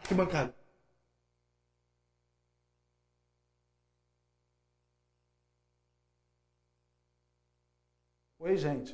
Que bancada. Oi, gente.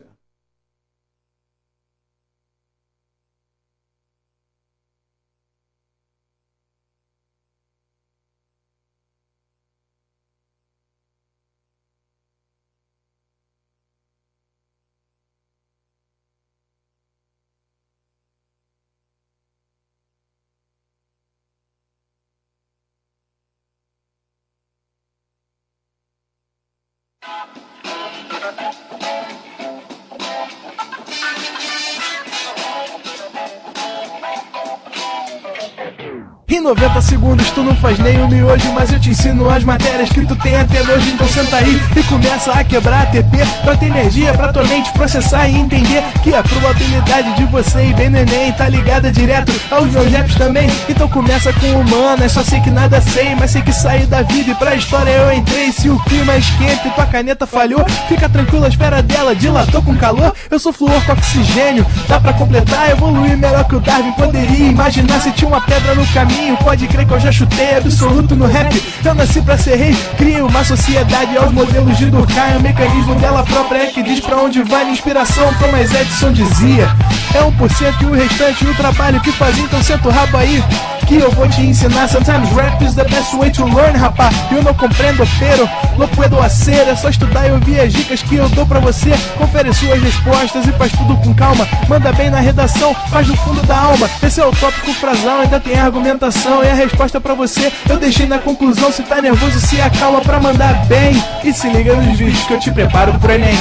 Em 90 segundos tu não faz nem um miojo, mas eu te ensino as matérias que tu tem até hoje. Então senta aí e começa a quebrar a TP pra ter energia, pra tua mente processar e entender que a probabilidade de você ir bem no Enem tá ligada direto aos meus raps também. Então começa com humanas, só sei que nada sei, mas sei que saí da vida e pra história eu entrei. Se o clima esquenta e tua caneta falhou, fica tranquilo, a espera dela dilatou com calor. Eu sou flúor com oxigênio, dá pra completar, evoluir melhor que o Darwin poderia imaginar. Se tinha uma pedra no caminho, pode crer que eu já chutei absoluto no rap. Eu nasci pra ser rei, crio uma sociedade aos modelos de Durkheim. O mecanismo dela própria é que diz pra onde vai minha inspiração. Thomas Edison dizia: é 1% e o restante o trabalho que fazia. Então senta o rabo aí que eu vou te ensinar. Sometimes rap is the best way to learn, rapá. Eu não compreendo, pero não puedo hacer. É só estudar e ouvir as dicas que eu dou pra você. Confere suas respostas e faz tudo com calma. Manda bem na redação, faz no fundo da alma. Esse é o tópico frasal, ainda tem argumentação. E a resposta pra você eu deixei na conclusão. Se tá nervoso, se acalma pra mandar bem. E se liga nos vídeos que eu te preparo pro Enem.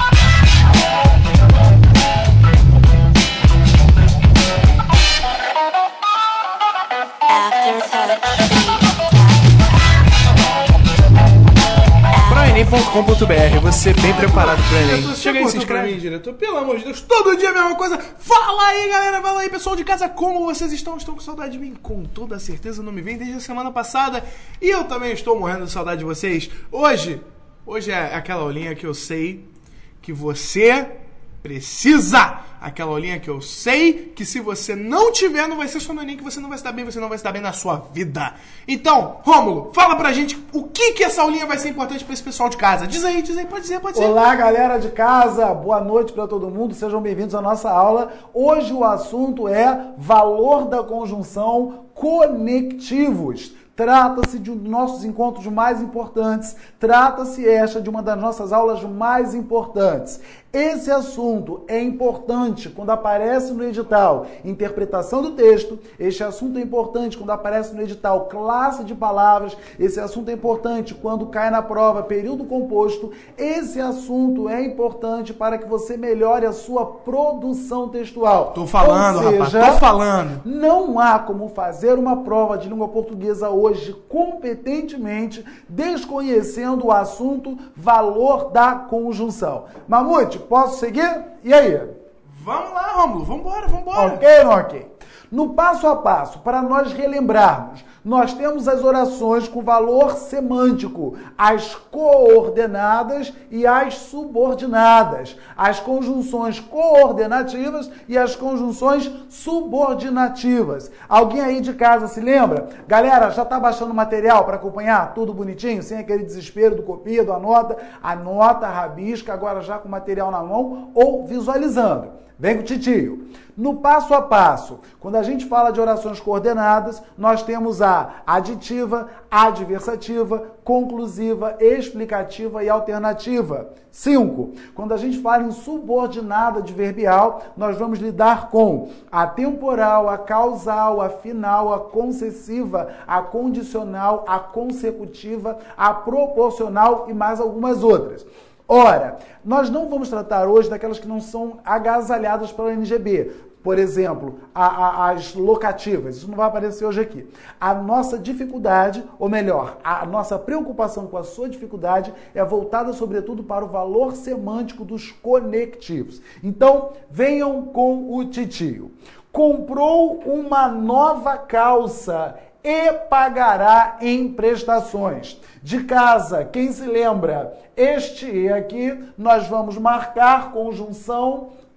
Enem.com.br, você bem preparado pro Enem. Chega aí e se inscreve, diretor. Pelo amor de Deus, todo dia a mesma coisa. Fala aí, galera, fala aí, pessoal de casa, como vocês estão? Estão com saudade de mim? Com toda certeza não me vem desde a semana passada. E eu também estou morrendo de saudade de vocês. Hoje é aquela aulinha que eu sei que você precisa. Aquela aulinha que eu sei que se você não tiver, não vai ser só no Enem que você não vai se dar bem, você não vai se dar bem na sua vida. Então, Rômulo, fala pra gente o que essa aulinha vai ser importante pra esse pessoal de casa. Diz aí, pode dizer. Olá, galera de casa, boa noite pra todo mundo, sejam bem-vindos à nossa aula. Hoje o assunto é valor da conjunção conectivos. Trata-se de um dos nossos encontros mais importantes, trata-se esta de uma das nossas aulas mais importantes. Esse assunto é importante quando aparece no edital interpretação do texto, este assunto é importante quando aparece no edital classe de palavras, esse assunto é importante quando cai na prova período composto, esse assunto é importante para que você melhore a sua produção textual. Tô falando, rapaz, tô falando. Não há como fazer uma prova de língua portuguesa hoje competentemente desconhecendo o assunto valor da conjunção. Mamute, posso seguir? E aí? Vamos lá, Rômulo, vambora. Ok, ok. No passo a passo, para nós relembrarmos, nós temos as orações com valor semântico, as coordenadas e as subordinadas, as conjunções coordenativas e as conjunções subordinativas. Alguém aí de casa se lembra? Galera, já tá baixando material para acompanhar tudo bonitinho, sem aquele desespero do copia, do anota, rabisca, agora já com o material na mão ou visualizando. Vem com o titio. No passo a passo, quando a gente fala de orações coordenadas, nós temos a aditiva, adversativa, conclusiva, explicativa e alternativa. 5. Quando a gente fala em subordinada adverbial, nós vamos lidar com a temporal, a causal, a final, a concessiva, a condicional, a consecutiva, a proporcional e mais algumas outras. Ora, nós não vamos tratar hoje daquelas que não são agasalhadas pela NGB. Por exemplo, as locativas. Isso não vai aparecer hoje aqui. A nossa dificuldade, ou melhor, a nossa preocupação com a sua dificuldade é voltada, sobretudo, para o valor semântico dos conectivos. Então, venham com o titio. Comprou uma nova calça e pagará em prestações. De casa, quem se lembra? Este e aqui, nós vamos marcar conjunção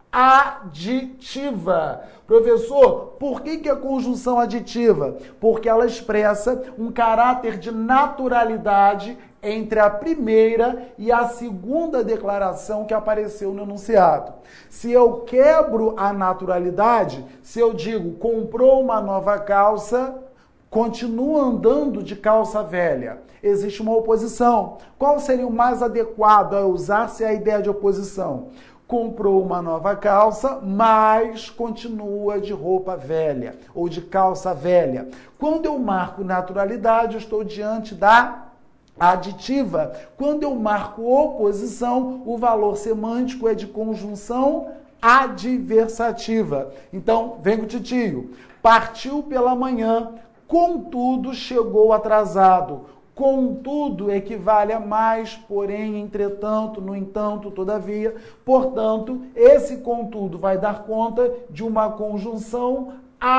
aditiva. Professor, por que é conjunção aditiva? Porque ela expressa um caráter de naturalidade entre a primeira e a segunda declaração que apareceu no enunciado. Se eu quebro a naturalidade, se eu digo comprou uma nova calça, continua andando de calça velha, existe uma oposição. Qual seria o mais adequado a usar-se a ideia de oposição? Comprou uma nova calça, mas continua de roupa velha ou de calça velha. Quando eu marco naturalidade, eu estou diante da aditiva. Quando eu marco oposição, o valor semântico é de conjunção adversativa. Então, vem com o titio. Partiu pela manhã, contudo chegou atrasado. Contudo equivale a mais, porém, entretanto, no entanto, todavia. Portanto, esse contudo vai dar conta de uma conjunção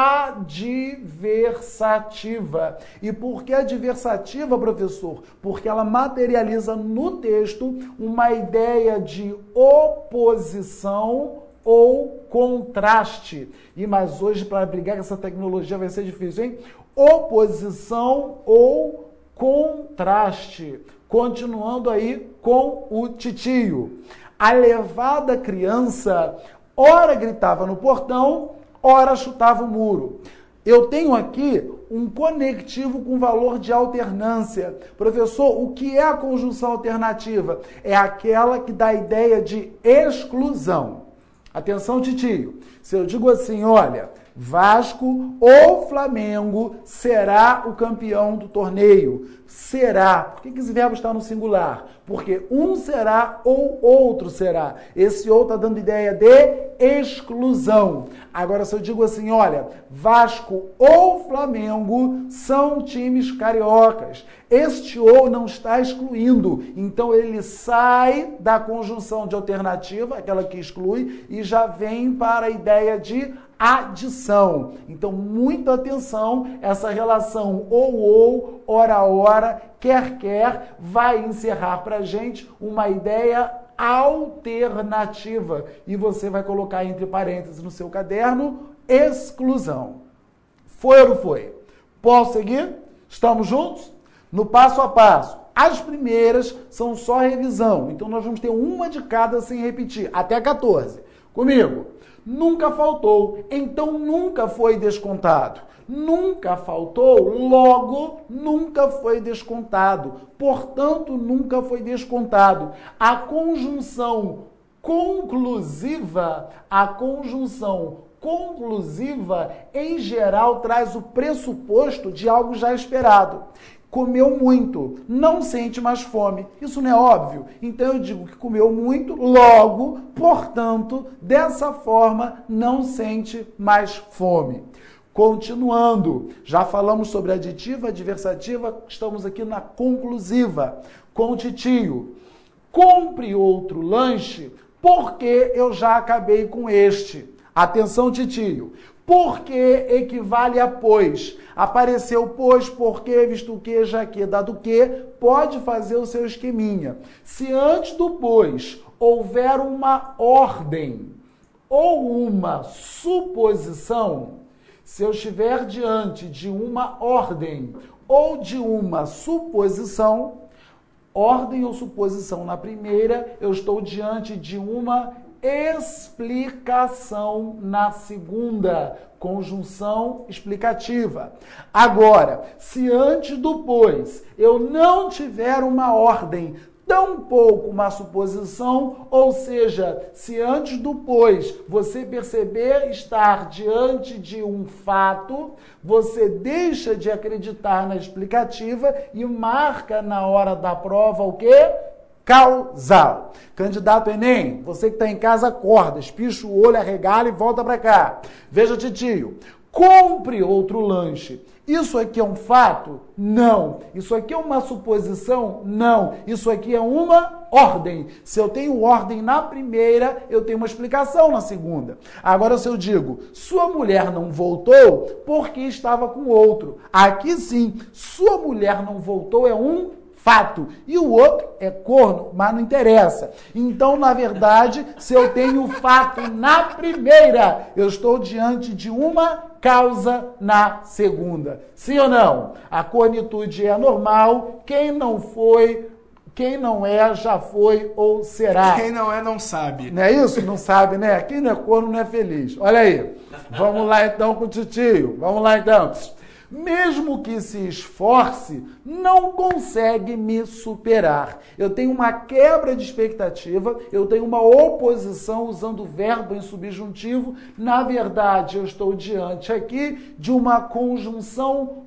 adversativa. E por que adversativa, professor? Porque ela materializa no texto uma ideia de oposição ou contraste. E mas hoje, para brigar com essa tecnologia, vai ser difícil, hein? Oposição ou contraste. Continuando aí com o titio. A levada criança, ora gritava no portão, ora chutava o muro. Eu tenho aqui um conectivo com valor de alternância. Professor, o que é a conjunção alternativa? É aquela que dá a ideia de exclusão. Atenção, titio. Se eu digo assim, olha, Vasco ou Flamengo será o campeão do torneio. Será. Por que esse verbo está no singular? Porque um será ou outro será. Esse outro está dando ideia de exclusão. Agora, se eu digo assim, olha, Vasco ou Flamengo são times cariocas. Este ou não está excluindo. Então, ele sai da conjunção de alternativa, aquela que exclui, e já vem para a ideia de adição. Então, muita atenção, essa relação ou, ora, quer, vai encerrar para a gente uma ideia alternativa. E você vai colocar entre parênteses no seu caderno, exclusão. Foi ou não foi? Posso seguir? Estamos juntos? No passo a passo. As primeiras são só revisão. Então, nós vamos ter uma de cada sem repetir, até 14. Comigo. Nunca faltou, então nunca foi descontado. Nunca faltou, logo nunca foi descontado. Portanto, nunca foi descontado. A conjunção conclusiva, em geral, traz o pressuposto de algo já esperado. Comeu muito, não sente mais fome. Isso não é óbvio? Então eu digo que comeu muito, logo, portanto, dessa forma, não sente mais fome. Continuando, já falamos sobre aditiva, adversativa, estamos aqui na conclusiva. Com o titio, compre outro lanche porque eu já acabei com este. Atenção, titio. Porque equivale a pois. Apareceu pois, porque, visto que, já que, dado que, pode fazer o seu esqueminha. Se antes do pois houver uma ordem ou uma suposição, se eu estiver diante de uma ordem ou de uma suposição, ordem ou suposição na primeira, eu estou diante de uma explicação na segunda, conjunção explicativa. Agora, se antes do pois eu não tiver uma ordem, tampouco uma suposição, ou seja, se antes do pois você perceber estar diante de um fato, você deixa de acreditar na explicativa e marca na hora da prova o quê? Causal. Candidato Enem, você que está em casa, acorda, espicha o olho, arregala e volta para cá. Veja, titio, compre outro lanche. Isso aqui é um fato? Não. Isso aqui é uma suposição? Não. Isso aqui é uma ordem. Se eu tenho ordem na primeira, eu tenho uma explicação na segunda. Agora, se eu digo, sua mulher não voltou porque estava com outro. Aqui sim, sua mulher não voltou é um fato. E o outro é corno, mas não interessa. Então, na verdade, se eu tenho o fato na primeira, eu estou diante de uma causa na segunda. Sim ou não? A cornitude é normal, quem não foi, quem não é, já foi ou será. Quem não é, não sabe. Não é isso? Não sabe, né? Quem não é corno não é feliz. Olha aí. Vamos lá então com o titio. Vamos lá então. Mesmo que se esforce, não consegue me superar. Eu tenho uma quebra de expectativa, eu tenho uma oposição usando o verbo em subjuntivo. Na verdade, eu estou diante aqui de uma conjunção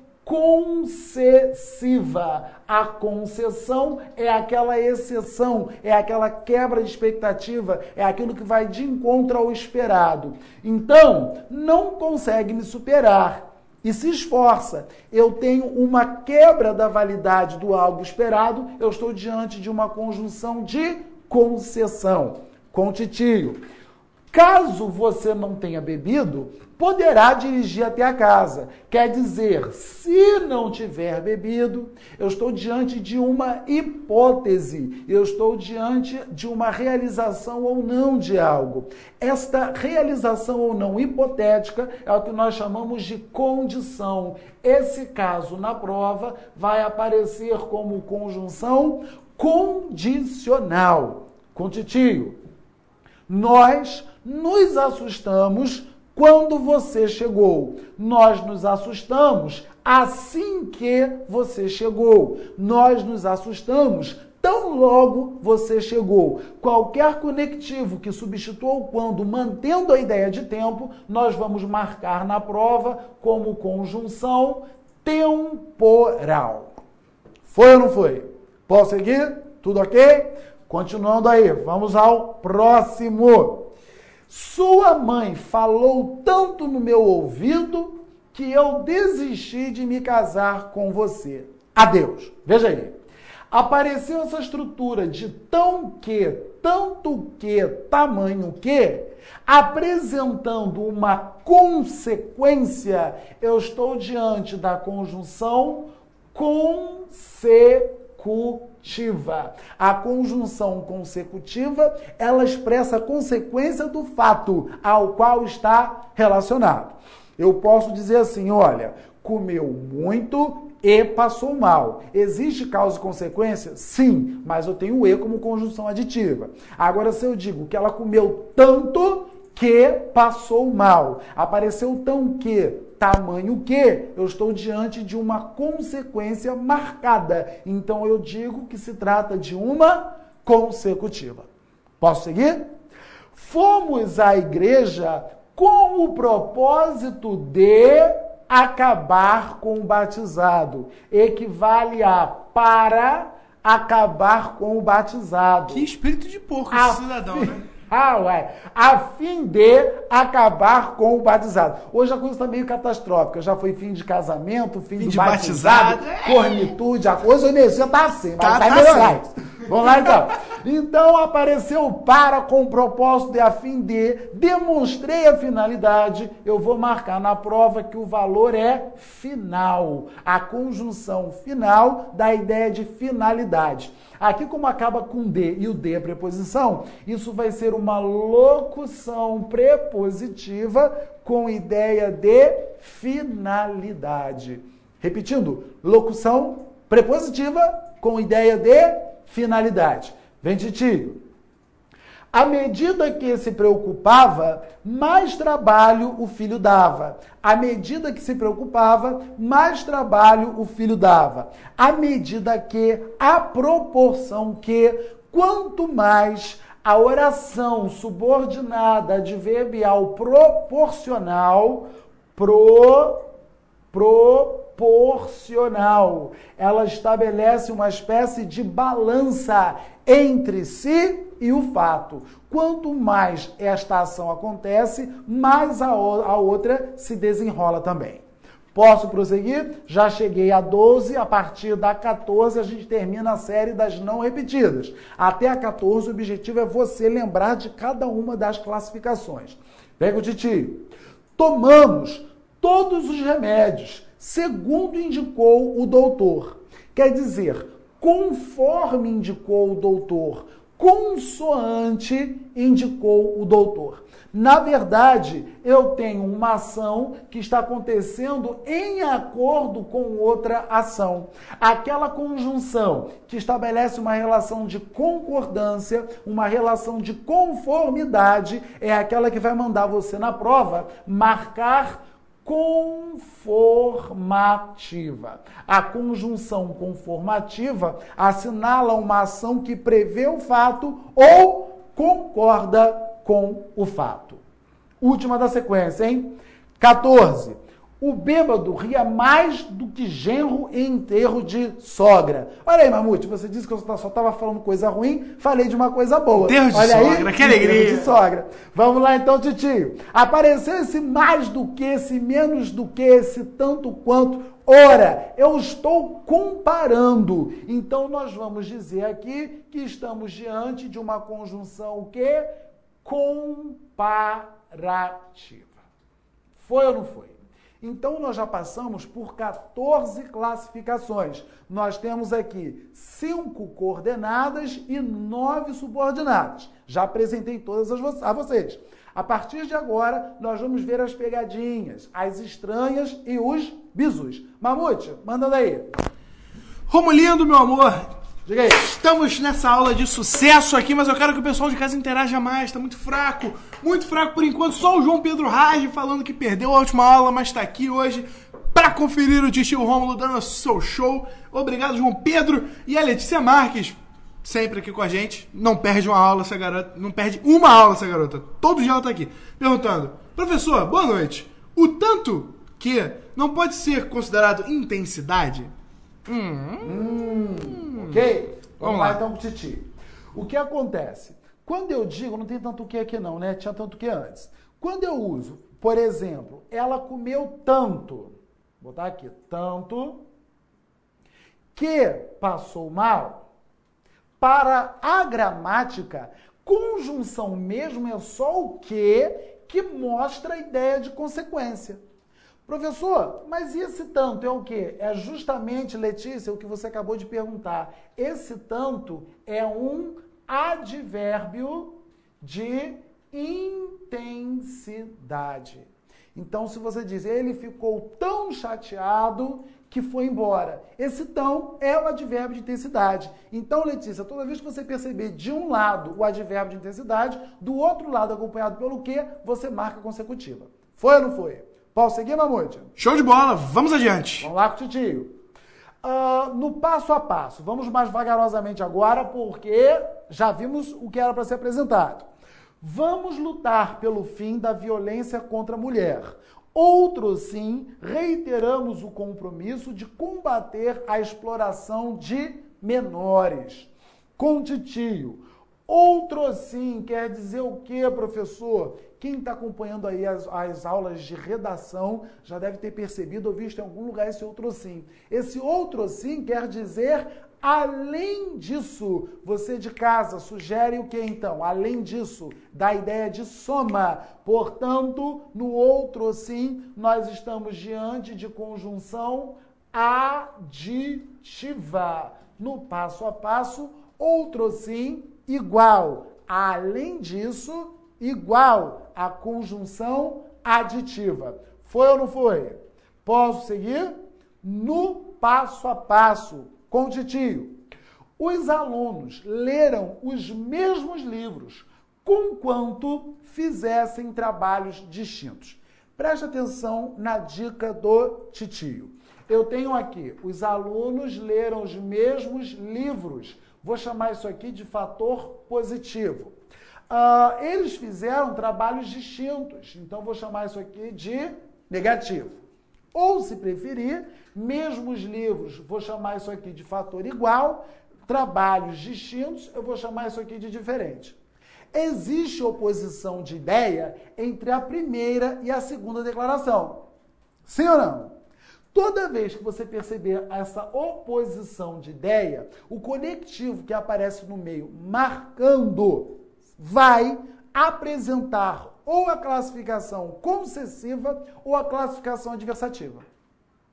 concessiva. A concessão é aquela exceção, é aquela quebra de expectativa, é aquilo que vai de encontro ao esperado. Então, não consegue me superar e se esforça. Eu tenho uma quebra da validade do algo esperado, eu estou diante de uma conjunção de concessão. Com titio. Caso você não tenha bebido, poderá dirigir até a casa. Quer dizer, se não tiver bebido, eu estou diante de uma hipótese, eu estou diante de uma realização ou não de algo. Esta realização ou não hipotética é o que nós chamamos de condição. Esse caso na prova vai aparecer como conjunção condicional. Com titio. Nós nos assustamos quando você chegou. Nós nos assustamos assim que você chegou. Nós nos assustamos tão logo você chegou. Qualquer conectivo que substitua o quando, mantendo a ideia de tempo, nós vamos marcar na prova como conjunção temporal. Foi ou não foi? Posso seguir? Tudo ok? Continuando aí, vamos ao próximo. Sua mãe falou tanto no meu ouvido que eu desisti de me casar com você. Adeus. Veja aí. Apareceu essa estrutura de tão que, tanto que, tamanho que, apresentando uma consequência. Eu estou diante da conjunção consecutiva. A conjunção consecutiva, ela expressa a consequência do fato ao qual está relacionado. Eu posso dizer assim, olha, comeu muito e passou mal. Existe causa e consequência? Sim, mas eu tenho e como conjunção aditiva. Agora, se eu digo que ela comeu tanto que passou mal, apareceu tão que, tamanho que, eu estou diante de uma consequência marcada. Então, eu digo que se trata de uma consecutiva. Posso seguir? Fomos à igreja com o propósito de acabar com o batizado. Equivale a para acabar com o batizado. Que espírito de porco esse cidadão, né? A fim de acabar com o batizado. Hoje a coisa está meio catastrófica. Já foi fim de casamento, fim do batizado, cornitude. Hoje a energia está assim, mas vai melhorar isso. Vamos lá então. Então apareceu para com o propósito de a fim de, demonstrei a finalidade, eu vou marcar na prova que o valor é final. A conjunção final da ideia de finalidade. Aqui, como acaba com D e o D é preposição, isso vai ser uma locução prepositiva com ideia de finalidade. Repetindo, locução prepositiva com ideia de finalidade. Vem, titio. À medida que se preocupava, mais trabalho o filho dava. À medida que se preocupava, mais trabalho o filho dava. À medida que, à proporção que, quanto mais a oração subordinada adverbial proporcional, proporcional, ela estabelece uma espécie de balança entre si e o fato. Quanto mais esta ação acontece, mais a outra se desenrola também. Posso prosseguir? Já cheguei a 12, a partir da 14 a gente termina a série das não repetidas. Até a 14 o objetivo é você lembrar de cada uma das classificações. Pega o titio. Tomamos todos os remédios, segundo indicou o doutor. Quer dizer, conforme indicou o doutor, consoante indicou o doutor. Na verdade, eu tenho uma ação que está acontecendo em acordo com outra ação. Aquela conjunção que estabelece uma relação de concordância, uma relação de conformidade, é aquela que vai mandar você na prova marcar conformativa. A conjunção conformativa assinala uma ação que prevê o fato ou concorda com o fato. Última da sequência, hein? 14. O bêbado ria mais do que genro em enterro de sogra. Olha aí, Mamute, você disse que eu só estava falando coisa ruim, falei de uma coisa boa. Enterro de Olha sogra, aí, que alegria. Enterro de sogra. Vamos lá então, titio. Apareceu esse mais do que, esse menos do que, esse tanto quanto. Ora, eu estou comparando. Então, nós vamos dizer aqui que estamos diante de uma conjunção o quê? Comparativa. Foi ou não foi? Então, nós já passamos por 14 classificações. Nós temos aqui 5 coordenadas e 9 subordinadas. Já apresentei todas a vocês. A partir de agora, nós vamos ver as pegadinhas, as estranhas e os bizus. Mamute, manda daí. Romulindo, meu amor, Diga aí. estamos nessa aula de sucesso aqui, mas eu quero que o pessoal de casa interaja mais, tá muito fraco por enquanto. Só o João Pedro Rage falando que perdeu a última aula, mas tá aqui hoje para conferir o tio Rômulo dando o seu show. Obrigado, João Pedro. E a Letícia Marques, sempre aqui com a gente, não perde uma aula essa garota, não perde uma aula essa garota. Todo dia ela tá aqui, perguntando: professor, boa noite, o tanto que não pode ser considerado intensidade? Ok? Vamos lá lá. então com o titio. O que acontece? Quando eu digo, não tem tanto que aqui não, né? Tinha tanto que antes. Quando eu uso, por exemplo, ela comeu tanto, vou botar aqui, tanto, que passou mal, para a gramática, conjunção mesmo é só o que mostra a ideia de consequência. Professor, mas e esse tanto é o quê? É justamente, Letícia, o que você acabou de perguntar. Esse tanto é um advérbio de intensidade. Então, se você diz, ele ficou tão chateado que foi embora. Esse tão é o advérbio de intensidade. Então, Letícia, toda vez que você perceber de um lado o advérbio de intensidade, do outro lado acompanhado pelo que, você marca consecutiva. Foi ou não foi? Posso seguir, Mamute? Show de bola, vamos adiante. Vamos lá com o titio. No passo a passo, vamos mais vagarosamente agora, porque já vimos o que era para ser apresentado. Vamos lutar pelo fim da violência contra a mulher. Outro sim, reiteramos o compromisso de combater a exploração de menores. Com titio. Outro sim quer dizer o quê, professor? Quem está acompanhando aí as aulas de redação já deve ter percebido ou visto em algum lugar esse outro sim. Esse outro sim quer dizer além disso. Você de casa sugere o que então? Além disso, da ideia de soma. Portanto, no outro sim, nós estamos diante de conjunção aditiva. No passo a passo, outro sim, igual. Além disso, igual a conjunção aditiva. Foi ou não foi? Posso seguir? No passo a passo, com o titio. Os alunos leram os mesmos livros, conquanto fizessem trabalhos distintos. Preste atenção na dica do titio. Eu tenho aqui, os alunos leram os mesmos livros. Vou chamar isso aqui de fator positivo. Eles fizeram trabalhos distintos, então vou chamar isso aqui de negativo. Ou, se preferir, mesmos livros, vou chamar isso aqui de fator igual, trabalhos distintos, eu vou chamar isso aqui de diferente. Existe oposição de ideia entre a primeira e a segunda declaração. Sim ou não? Toda vez que você perceber essa oposição de ideia, o conectivo que aparece no meio marcando vai apresentar ou a classificação concessiva ou a classificação adversativa.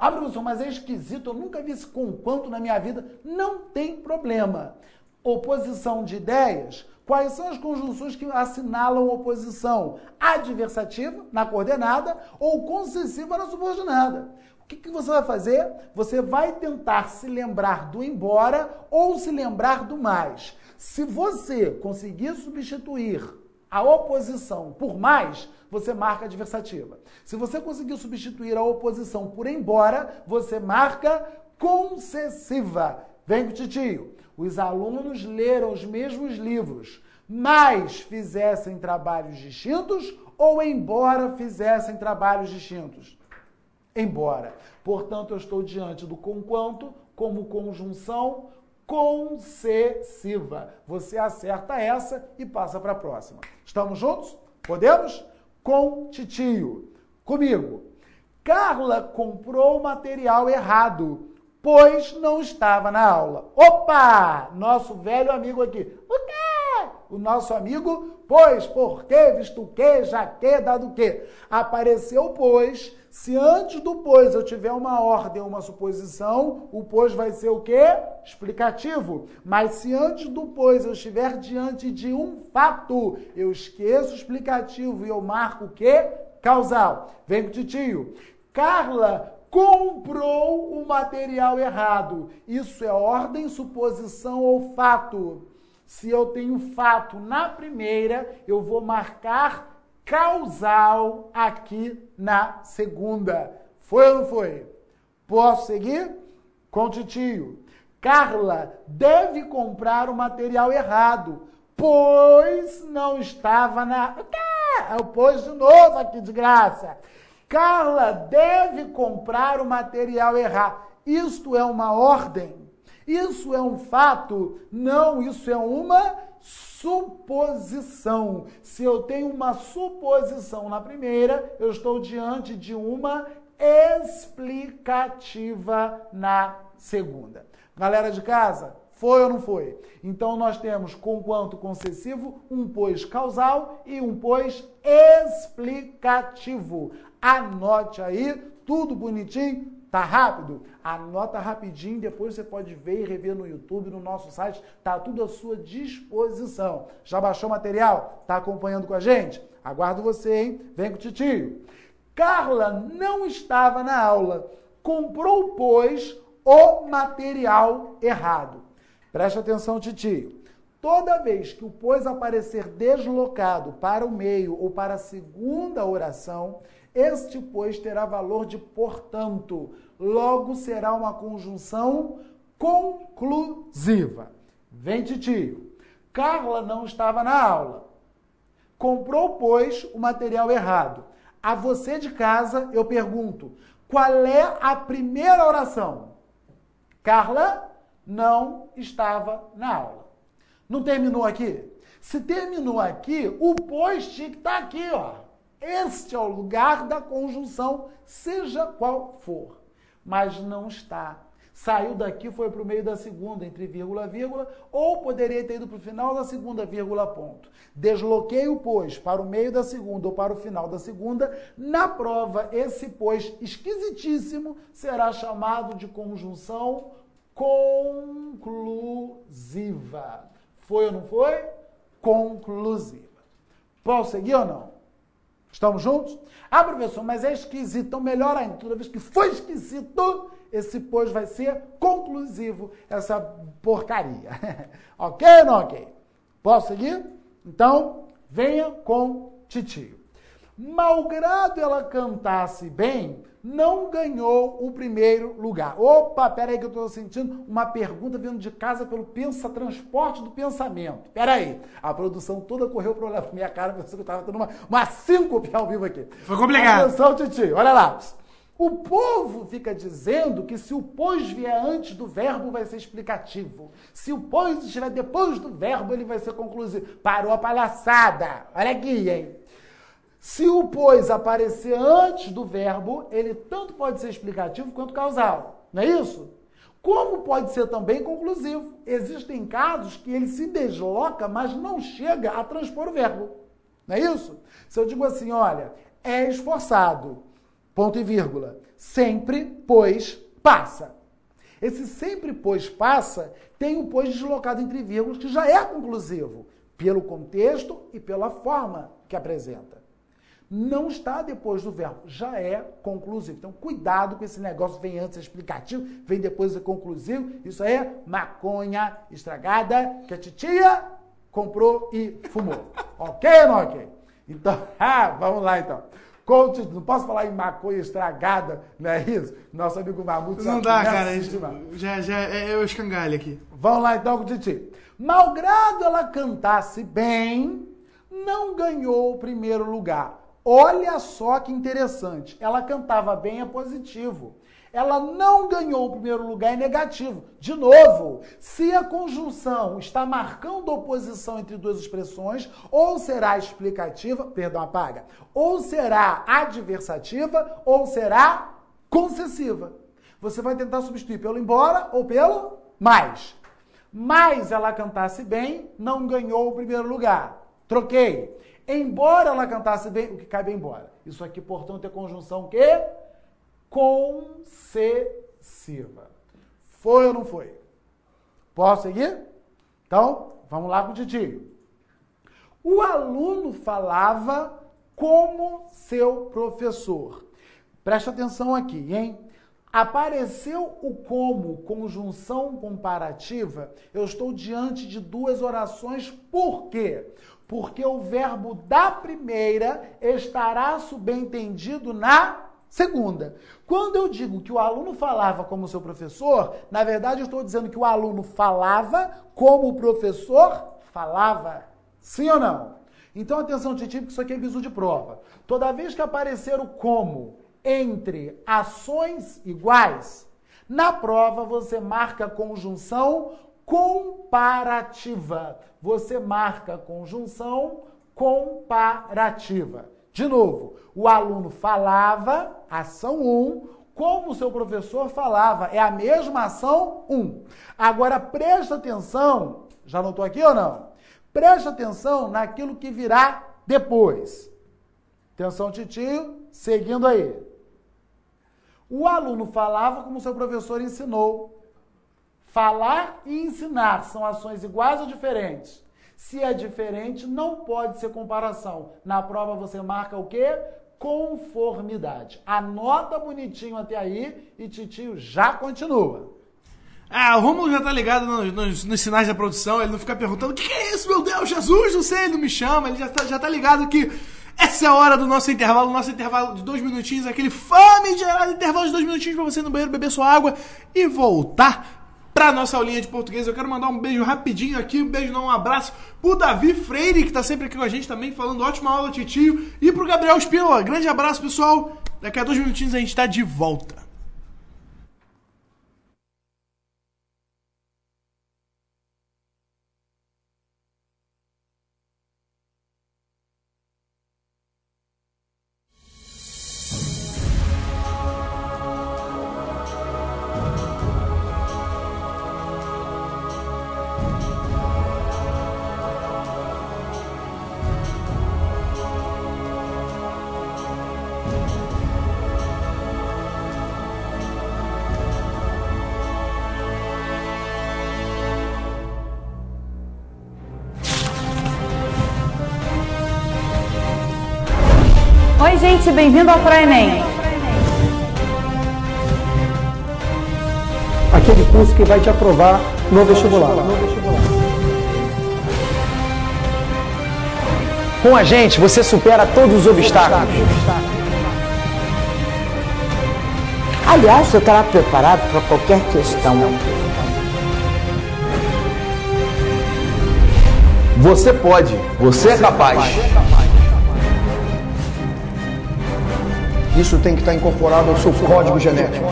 Ah, professor, mas é esquisito, eu nunca vi esse conquanto na minha vida. Não tem problema. Oposição de ideias, quais são as conjunções que assinalam oposição? Adversativa, na coordenada, ou concessiva na subordinada. O que você vai fazer? Você vai tentar se lembrar do embora ou se lembrar do mais. Se você conseguir substituir a oposição por mais, você marca adversativa. Se você conseguir substituir a oposição por embora, você marca concessiva. Vem com o titio. Os alunos leram os mesmos livros, mas fizessem trabalhos distintos ou embora fizessem trabalhos distintos? Embora. Portanto, eu estou diante do conquanto como conjunção concessiva. Você acerta essa e passa para a próxima. Estamos juntos? Podemos? Com titio. Comigo. Carla comprou material errado, pois não estava na aula. Opa! Nosso velho amigo aqui. O quê? O nosso amigo, pois, porque, visto que, já que, dado que. Apareceu pois. Se antes do pois eu tiver uma ordem, uma suposição, o pois vai ser o quê? Explicativo. Mas se antes do pois eu estiver diante de um fato, eu esqueço o explicativo e eu marco o quê? Causal. Vem com o titio. Carla comprou o material errado. Isso é ordem, suposição ou fato. Se eu tenho fato na primeira, eu vou marcar causal aqui na segunda. Foi ou não foi? Posso seguir? Com o titio. Carla deve comprar o material errado, pois não estava na... Eu pus de novo aqui, de graça. Carla deve comprar o material errado. Isto é uma ordem? Isso é um fato? Não, isso é uma suposição. Se eu tenho uma suposição na primeira, eu estou diante de uma explicativa na segunda. Galera de casa, foi ou não foi? Então, nós temos conquanto concessivo, um pois causal e um pois explicativo. Anote aí, tudo bonitinho, tá rápido? Anota rapidinho, depois você pode ver e rever no YouTube, no nosso site, tá tudo à sua disposição. Já baixou o material? Tá acompanhando com a gente? Aguardo você, hein? Vem com o titio. Carla não estava na aula, comprou, pois, o material errado. Preste atenção, titio. Toda vez que o pois aparecer deslocado para o meio ou para a segunda oração, este pois terá valor de portanto. Logo será uma conjunção conclusiva. Vem, titio. Carla não estava na aula. Comprou, pois, o material errado. A você de casa, eu pergunto, qual é a primeira oração? Carla não estava na aula. Não terminou aqui? Se terminou aqui, o pois tinha que estar aqui, ó. Este é o lugar da conjunção, seja qual for. Mas não está. Saiu daqui, foi para o meio da segunda, entre vírgula, vírgula, ou poderia ter ido para o final da segunda, vírgula, ponto. Desloquei o pois para o meio da segunda ou para o final da segunda. Na prova, esse pois esquisitíssimo será chamado de conjunção conclusiva. Foi ou não foi? Conclusiva. Posso seguir ou não? Estamos juntos? Ah, professor, mas é esquisito. Então, melhor ainda. Toda vez que for esquisito, esse pois vai ser conclusivo. Essa porcaria. Ok ou não ok? Posso seguir? Então, venha com titio. Malgrado ela cantasse bem, não ganhou o primeiro lugar. Opa, peraí que eu estou sentindo uma pergunta vindo de casa pelo transporte do pensamento. Peraí, a produção toda correu para olhar para minha cara, pensou que eu estava tendo uma síncope ao vivo aqui. Foi complicado. Atenção, titio, olha lá. O povo fica dizendo que se o pois vier antes do verbo, vai ser explicativo. Se o pois estiver depois do verbo, ele vai ser conclusivo. Parou a palhaçada. Olha aqui, hein? Se o pois aparecer antes do verbo, ele tanto pode ser explicativo quanto causal. Não é isso? Como pode ser também conclusivo. Existem casos que ele se desloca, mas não chega a transpor o verbo. Não é isso? Se eu digo assim, olha, é esforçado. ponto e vírgula. Sempre, pois, passa. Esse sempre, pois, passa tem o pois deslocado entre vírgulas, que já é conclusivo, pelo contexto e pela forma que apresenta. Não está depois do verbo, já é conclusivo. Então, cuidado com esse negócio, vem antes explicativo, vem depois é conclusivo. Isso aí é maconha estragada que a titia comprou e fumou. Ok ou não ok? Então, vamos lá então. Não posso falar em maconha estragada, não é isso? Nosso amigo Mamute... Não dá, cara. Já é o escangalho aqui. Vamos lá então com o Titi. Malgrado ela cantasse bem, não ganhou o primeiro lugar. Olha só que interessante. Ela cantava bem é positivo. Ela não ganhou o primeiro lugar é negativo. De novo, se a conjunção está marcando oposição entre duas expressões, ou será explicativa, perdão, apaga, ou será adversativa, ou será concessiva. Você vai tentar substituir pelo embora ou pelo mais. Mas ela cantasse bem, não ganhou o primeiro lugar. Troquei. Embora ela cantasse bem, o que cabe é embora. Isso aqui, portanto, é conjunção que? Concessiva. Foi ou não foi? Posso seguir? Então, vamos lá com o titio. O aluno falava como seu professor. Presta atenção aqui, hein? Apareceu o como conjunção comparativa, eu estou diante de duas orações. Por quê? Porque o verbo da primeira estará subentendido na segunda. Quando eu digo que o aluno falava como seu professor, na verdade eu estou dizendo que o aluno falava como o professor falava. Sim ou não? Então atenção, Titi, porque isso aqui é bizu de prova. Toda vez que aparecer o como entre ações iguais, na prova você marca conjunção comparativa. Você marca conjunção comparativa. De novo, o aluno falava, ação 1, como o seu professor falava. É a mesma ação 1. Agora, presta atenção, já anotou aqui ou não? Presta atenção naquilo que virá depois. Atenção, titio, seguindo aí. O aluno falava como o seu professor ensinou. Falar e ensinar são ações iguais ou diferentes? Se é diferente, não pode ser comparação. Na prova você marca o quê? Conformidade. Anota bonitinho até aí e titio já continua. O Rômulo já tá ligado nos sinais da produção, ele não fica perguntando o que é isso, meu Deus, Jesus, não sei, ele não me chama, ele já tá ligado que essa é a hora do nosso intervalo de 2 minutinhos, aquele famigerado intervalo de 2 minutinhos pra você ir no banheiro, beber sua água e voltar pra nossa aulinha de português. Eu quero mandar um beijo rapidinho aqui, um abraço pro Davi Freire, que tá sempre aqui com a gente também, falando ótima aula, titio, e pro Gabriel Spínola. Grande abraço, pessoal. Daqui a 2 minutinhos a gente tá de volta. Oi, gente, bem-vindo ao ProEnem. Aquele curso que vai te aprovar no vestibular. Com a gente, você supera todos os obstáculos. Aliás, você estará preparado para qualquer questão. Você pode, você é capaz. Isso tem que estar incorporado ao seu código genético.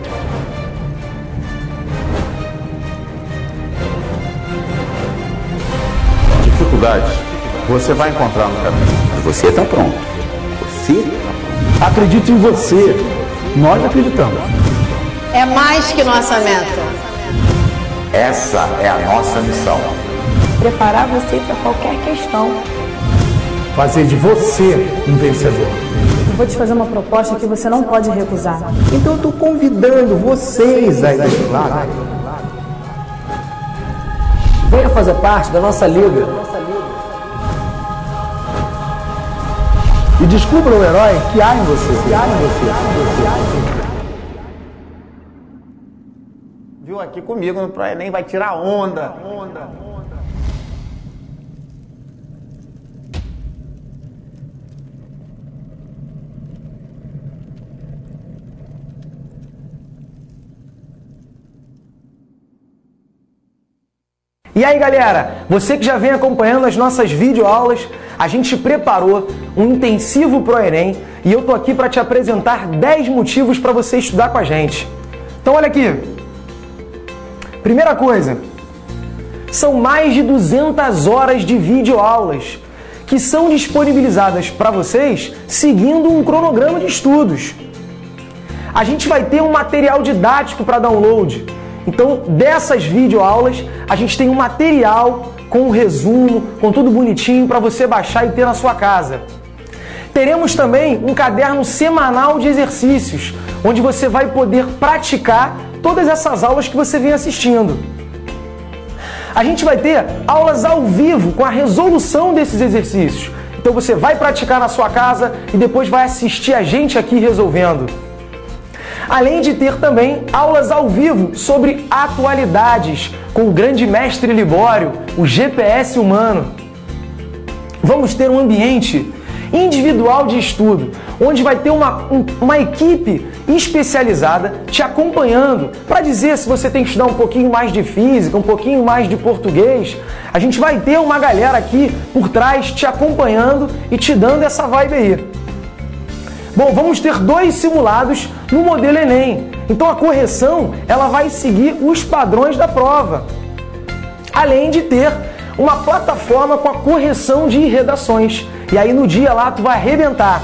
Dificuldades você vai encontrar no caminho. Você está pronto. Acredite em você. Nós acreditamos. É mais que nossa meta. Essa é a nossa missão. Preparar você para qualquer questão. Fazer de você um vencedor. vou te fazer uma proposta que você não pode recusar. Então eu tô convidando vocês aí do lado. Venha fazer parte da nossa liga. E descubra o herói que há em você. Viu aqui comigo no ProEnem, vai tirar onda. E aí galera, você que já vem acompanhando as nossas videoaulas, a gente preparou um intensivo ProEnem e eu tô aqui para te apresentar 10 motivos para você estudar com a gente. Então olha aqui, primeira coisa, são mais de 200 horas de videoaulas que são disponibilizadas para vocês seguindo um cronograma de estudos. A gente vai ter um material didático para download. Então, dessas videoaulas, a gente tem um material com um resumo, com tudo bonitinho para você baixar e ter na sua casa. Teremos também um caderno semanal de exercícios, onde você vai poder praticar todas essas aulas que você vem assistindo. A gente vai ter aulas ao vivo com a resolução desses exercícios. Então você vai praticar na sua casa e depois vai assistir a gente aqui resolvendo. Além de ter também aulas ao vivo sobre atualidades com o grande mestre Libório, o GPS humano. Vamos ter um ambiente individual de estudo, onde vai ter uma equipe especializada te acompanhando para dizer se você tem que estudar um pouquinho mais de física, um pouquinho mais de português. A gente vai ter uma galera aqui por trás te acompanhando e te dando essa vibe aí. Bom, vamos ter 2 simulados no modelo Enem. Então a correção, ela vai seguir os padrões da prova. Além de ter uma plataforma com a correção de redações. E aí no dia lá tu vai arrebentar.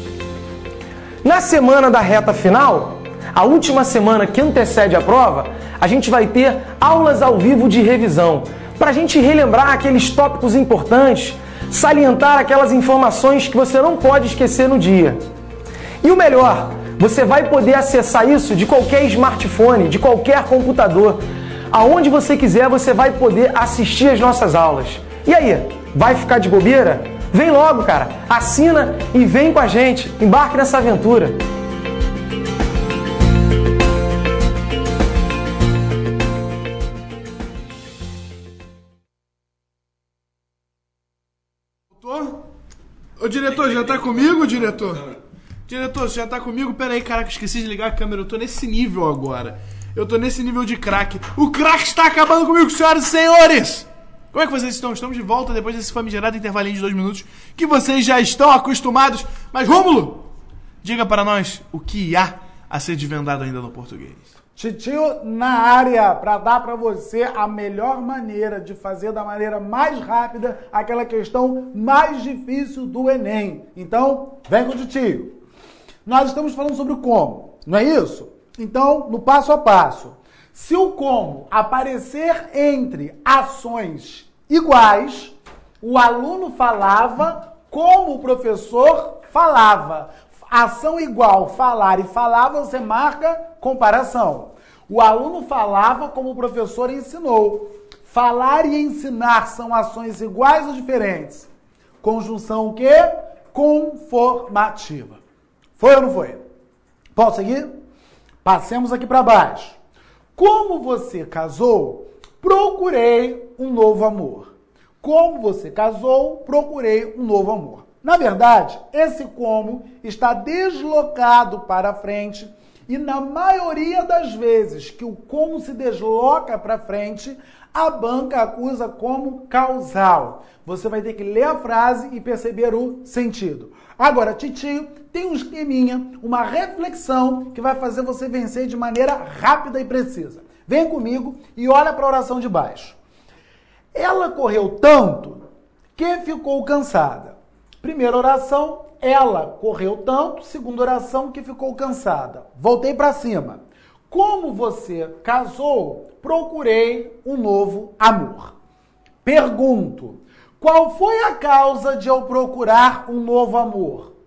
Na semana da reta final, a última semana que antecede a prova, a gente vai ter aulas ao vivo de revisão. Para a gente relembrar aqueles tópicos importantes, salientar aquelas informações que você não pode esquecer no dia. E o melhor, você vai poder acessar isso de qualquer smartphone, de qualquer computador. Aonde você quiser, você vai poder assistir as nossas aulas. E aí, vai ficar de bobeira? Vem logo, cara. Assina e vem com a gente. Embarque nessa aventura. Ô diretor, já tá comigo, diretor? Diretor, você já tá comigo? Pera aí, caraca, esqueci de ligar a câmera. Eu tô nesse nível agora. Eu tô nesse nível de craque. O craque está acabando comigo, senhoras e senhores! Como é que vocês estão? Estamos de volta depois desse famigerado intervalinho de 2 minutos que vocês já estão acostumados. Mas, Rômulo, diga para nós o que há a ser desvendado ainda no português. Titio na área, para dar para você a melhor maneira de fazer da maneira mais rápida aquela questão mais difícil do Enem. Então, vem com o Titio. Nós estamos falando sobre o como, não é isso? Então, no passo a passo. Se o como aparecer entre ações iguais, o aluno falava como o professor falava. Ação igual, falar e falava, você marca comparação. O aluno falava como o professor ensinou. Falar e ensinar são ações iguais ou diferentes? Conjunção o quê? Conformativa. Foi ou não foi? Posso seguir? Passemos aqui para baixo. Como você casou, procurei um novo amor. Como você casou, procurei um novo amor. Na verdade, esse como está deslocado para frente e na maioria das vezes que o como se desloca para frente, a banca acusa como causal. Você vai ter que ler a frase e perceber o sentido. Agora, Titio tem um esqueminha, uma reflexão que vai fazer você vencer de maneira rápida e precisa. Vem comigo e olha para a oração de baixo. Ela correu tanto que ficou cansada. Primeira oração, ela correu tanto. Segunda oração, que ficou cansada. Voltei para cima. Como você casou, procurei um novo amor. Pergunto, qual foi a causa de eu procurar um novo amor?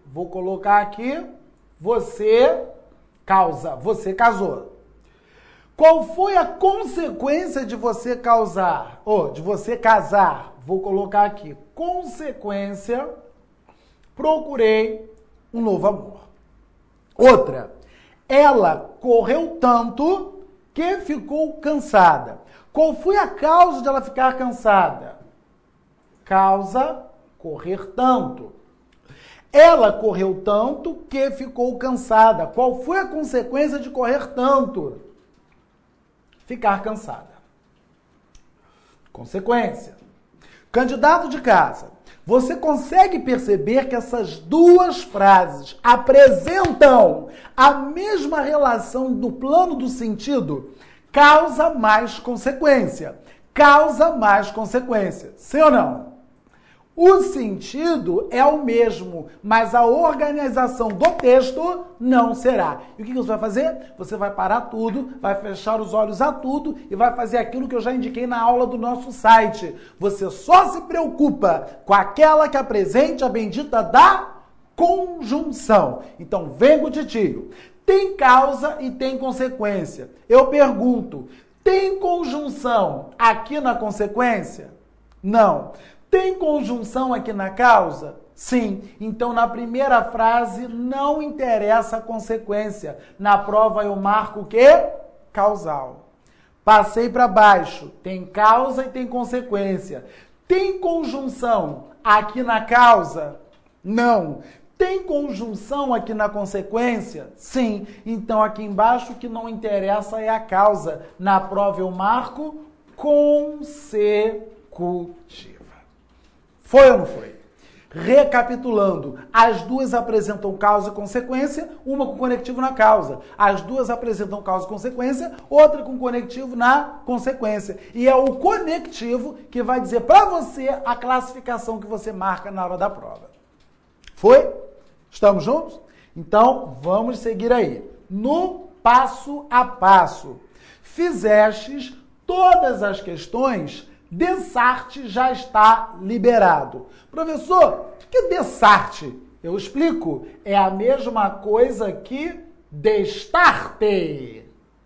Vou colocar aqui, você causa, você casou. Qual foi a consequência de você causar? Ou de você casar? Vou colocar aqui, consequência, procurei um novo amor. Outra, ela correu tanto que ficou cansada. Qual foi a causa de ela ficar cansada? Causa, correr tanto. Ela correu tanto que ficou cansada. Qual foi a consequência de correr tanto? Ficar cansada. Consequência. Candidato de casa. Você consegue perceber que essas duas frases apresentam a mesma relação do plano do sentido? Causa mais consequência. Causa mais consequência. Sim ou não? O sentido é o mesmo, mas a organização do texto não será. E o que você vai fazer? Você vai parar tudo, vai fechar os olhos a tudo e vai fazer aquilo que eu já indiquei na aula do nosso site. Você só se preocupa com aquela que apresente a bendita da conjunção. Então, vem com o titio. Tem causa e tem consequência. Eu pergunto, tem conjunção aqui na consequência? Não. Tem conjunção aqui na causa? Sim. Então, na primeira frase, não interessa a consequência. Na prova, eu marco o quê? Causal. Passei para baixo. Tem causa e tem consequência. Tem conjunção aqui na causa? Não. Tem conjunção aqui na consequência? Sim. Então, aqui embaixo, o que não interessa é a causa. Na prova, eu marco consecutiva. Foi ou não foi? Recapitulando, as duas apresentam causa e consequência, uma com conectivo na causa. As duas apresentam causa e consequência, outra com conectivo na consequência. E é o conectivo que vai dizer para você a classificação que você marca na hora da prova. Foi? Estamos juntos? Então, vamos seguir aí. No passo a passo. Fizestes todas as questões, Dessarte já está liberado. Professor, o que é Dessarte? Eu explico. É a mesma coisa que Destarte.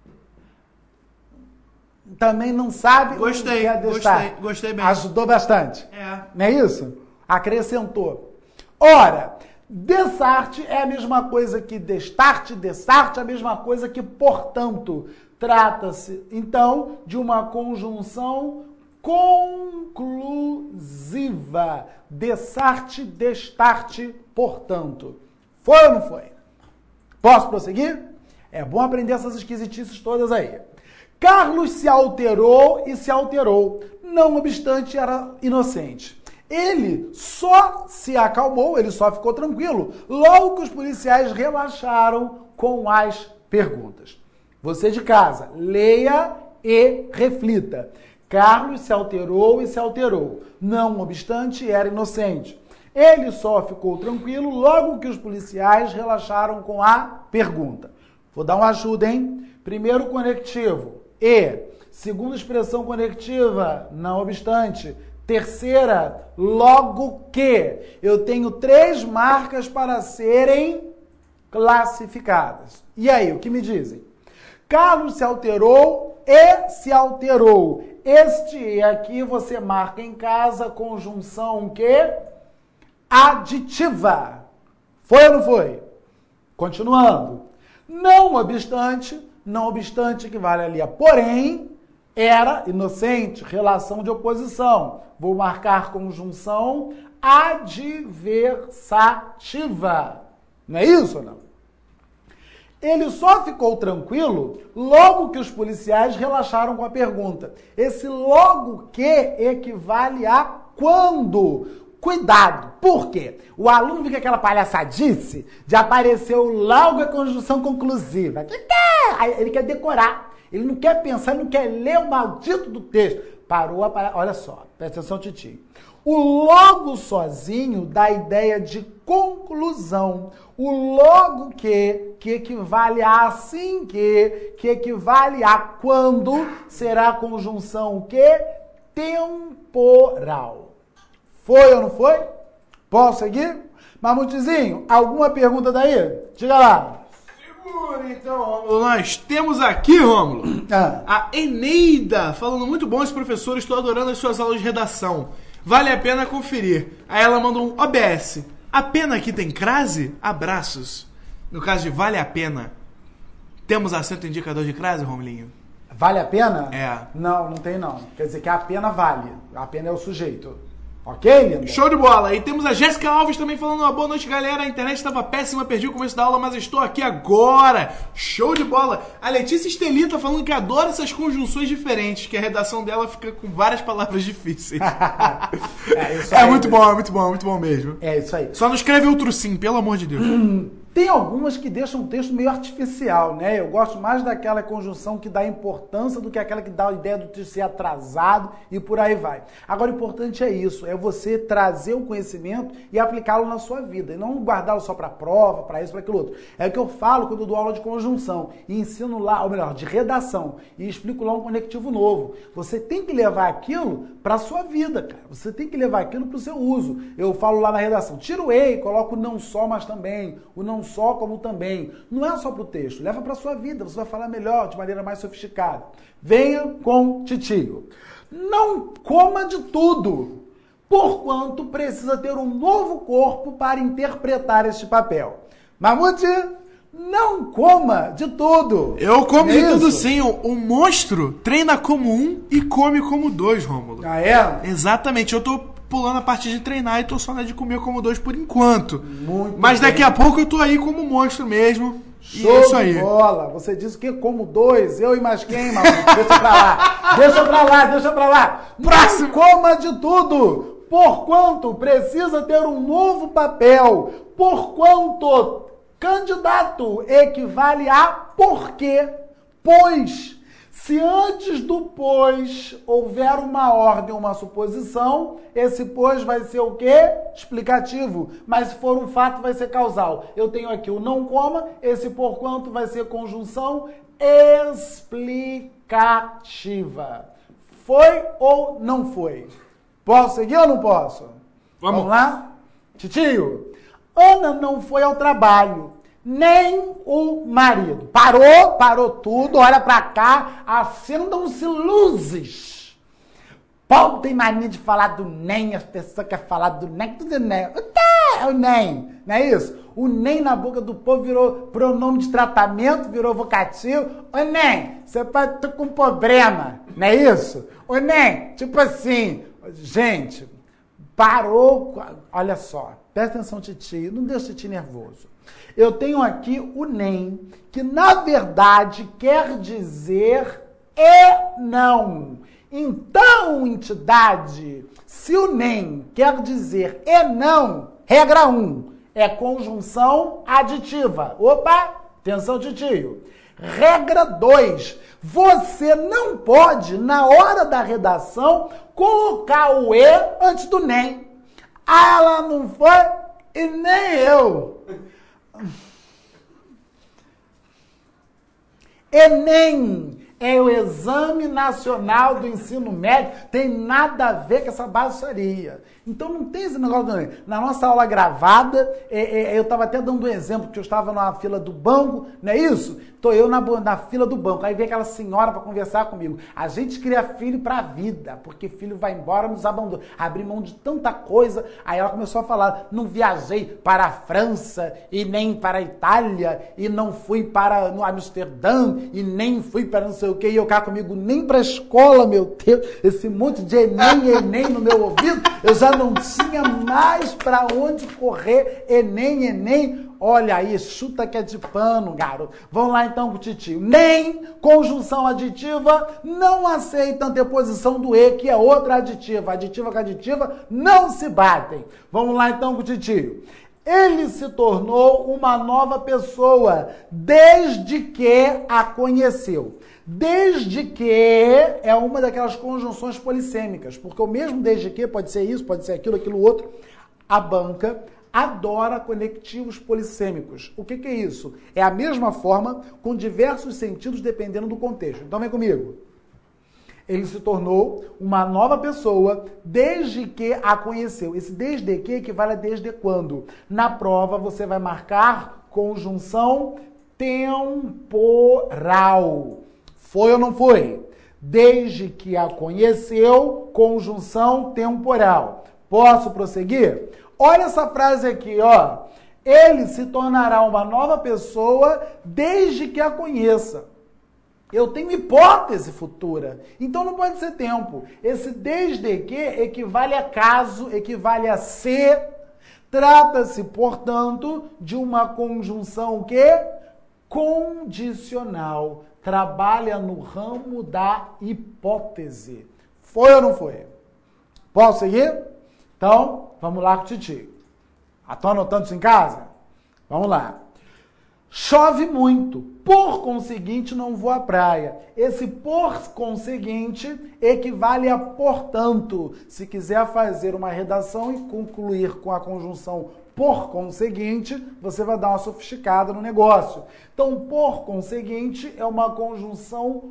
Também não sabe o que é Destarte. Gostei bem. Ajudou bastante. É. Não é isso? Acrescentou. Ora, Dessarte é a mesma coisa que Destarte. Dessarte é a mesma coisa que portanto. Trata-se, então, de uma conjunção conclusiva. Dessarte, destarte, portanto. Foi ou não foi? Posso prosseguir? É bom aprender essas esquisitices todas aí. Carlos se alterou e se alterou. Não obstante, era inocente. Ele só se acalmou, ele só ficou tranquilo, logo que os policiais relaxaram com as perguntas. Você de casa, leia e reflita. Carlos se alterou e se alterou. Não obstante, era inocente. Ele só ficou tranquilo logo que os policiais relaxaram com a pergunta. Vou dar uma ajuda, hein? Primeiro conectivo, e. Segunda expressão conectiva, não obstante. Terceira, logo que. Eu tenho 3 marcas para serem classificadas. E aí, o que me dizem? Carlos se alterou e se alterou. Este aqui você marca em casa, conjunção que? Aditiva. Foi ou não foi? Continuando. Não obstante que vale ali a porém, era inocente, relação de oposição. Vou marcar conjunção adversativa. Não é isso ou não? Ele só ficou tranquilo logo que os policiais relaxaram com a pergunta. Esse logo que equivale a quando. Cuidado. Por quê? O aluno fica aquela palhaçadice de aparecer logo a conjunção conclusiva. Aí ele quer decorar. Ele não quer pensar, ele não quer ler o maldito do texto. Parou a palavra. Olha só, presta atenção, Titi. O logo sozinho dá a ideia de conclusão. O logo que equivale a assim que equivale a quando, será a conjunção que? Temporal. Foi ou não foi? Posso seguir? Mamutizinho, alguma pergunta daí? Diga lá. Segura então, Rômulo. Nós temos aqui, Rômulo, a Eneida, falando muito bom esse professor, estou adorando as suas aulas de redação. Vale a pena conferir. Aí ela mandou um OBS. A pena aqui tem crase? Abraços. No caso de vale a pena, temos acento indicador de crase, Romulinho? Vale a pena? É. Não, não tem não. Quer dizer que a pena vale. A pena é o sujeito. Ok, linda? Show de bola. E temos a Jéssica Alves também falando uma boa noite, galera. A internet estava péssima, perdi o começo da aula, mas estou aqui agora. Show de bola. A Letícia Estelita falando que adora essas conjunções diferentes, que a redação dela fica com várias palavras difíceis. É muito bom mesmo. É isso aí. Só não escreve outro sim, pelo amor de Deus. Tem algumas que deixam o texto meio artificial, né? Eu gosto mais daquela conjunção que dá importância do que aquela que dá a ideia do texto ser atrasado e por aí vai. Agora, o importante é isso, é você trazer o conhecimento e aplicá-lo na sua vida, e não guardá-lo só para prova, para isso, para aquilo outro. É o que eu falo quando eu dou aula de conjunção e ensino lá, ou melhor, de redação, e explico lá um conectivo novo. Você tem que levar aquilo para a sua vida, cara. Você tem que levar aquilo para o seu uso. Eu falo lá na redação, tira o e, coloco o não só, mas também, o não só como também. Não é só para o texto, leva para a sua vida, você vai falar melhor, de maneira mais sofisticada. Venha com titio. Não coma de tudo, porquanto precisa ter um novo corpo para interpretar este papel. Mamute, não coma de tudo. Eu como de tudo sim. O monstro treina como um e come como dois, Rômulo. Ah, é? Exatamente. Eu tô pulando a parte de treinar e tô só na de comer como dois por enquanto. Muito Mas bem. daqui a pouco eu tô aí como monstro mesmo. Show e é isso aí. de bola. Você disse que como dois, eu e mais quem, mano? Deixa pra lá. Deixa pra lá. Próximo. Não coma de tudo, porquanto precisa ter um novo papel. Porquanto candidato equivale a porquê. Pois, se antes do pois houver uma ordem, uma suposição, esse pois vai ser o quê? Explicativo. Mas se for um fato, vai ser causal. Eu tenho aqui o não coma, esse porquanto vai ser conjunção explicativa. Foi ou não foi? Posso seguir ou não posso? Vamos lá? Titio, Ana não foi ao trabalho, nem o marido. Parou tudo, olha pra cá, acendam-se luzes. Paulo tem mania de falar do nem, as pessoas querem falar do nem, tudo é nem. É o nem, não é isso? O nem na boca do povo virou pronome de tratamento, virou vocativo. Ô nem, você pode estar com problema, não é isso? Ô nem, tipo assim, gente, parou, olha só, presta atenção, titio, não deixa o titio nervoso. Eu tenho aqui o nem, que na verdade quer dizer e não. Então, entidade, se o nem quer dizer e não, regra 1, é conjunção aditiva. Opa, atenção, titio. Regra 2, você não pode, na hora da redação, colocar o e antes do nem. Ah, ela não foi e nem eu. Enem é o Exame Nacional do Ensino Médio, tem nada a ver com essa baixaria. Então não tem esse negócio do Enem. Na nossa aula gravada, eu estava até dando um exemplo, que eu estava na fila do banco, não é isso? Estou eu na fila do banco, aí vem aquela senhora para conversar comigo. A gente cria filho para a vida, porque filho vai embora, nos abandona. Abri mão de tanta coisa, aí ela começou a falar, não viajei para a França, e nem para a Itália, e não fui para no Amsterdã, e nem fui para não sei o que, e eu cá comigo, nem para a escola, meu Deus, esse monte de Enem no meu ouvido, eu já não tinha mais para onde correr, Enem, olha aí, chuta que é de pano, garoto. Vamos lá então com o titio. Nem, conjunção aditiva, não aceita anteposição do e, que é outra aditiva. Aditiva com aditiva não se batem. Vamos lá então com o titio. Ele se tornou uma nova pessoa desde que a conheceu. Desde que é uma daquelas conjunções polissêmicas, porque o mesmo desde que pode ser isso, pode ser aquilo outro. A banca adora conectivos polissêmicos. O que é isso? É a mesma forma com diversos sentidos dependendo do contexto. Então vem comigo. Ele se tornou uma nova pessoa desde que a conheceu. Esse desde que equivale a desde quando. Na prova você vai marcar conjunção temporal. Foi ou não foi? Desde que a conheceu, conjunção temporal. Posso prosseguir? Olha essa frase aqui, ó. Ele se tornará uma nova pessoa desde que a conheça. Eu tenho hipótese futura, então não pode ser tempo. Esse desde que equivale a caso, equivale a ser. Trata-se, portanto, de uma conjunção que condicional. Trabalha no ramo da hipótese. Foi ou não foi? Posso seguir? Então, vamos lá com o titio. Estão anotando isso em casa? Vamos lá. Chove muito, por conseguinte não vou à praia. Esse por conseguinte equivale a portanto. Se quiser fazer uma redação e concluir com a conjunção por conseguinte, você vai dar uma sofisticada no negócio. Então, por conseguinte é uma conjunção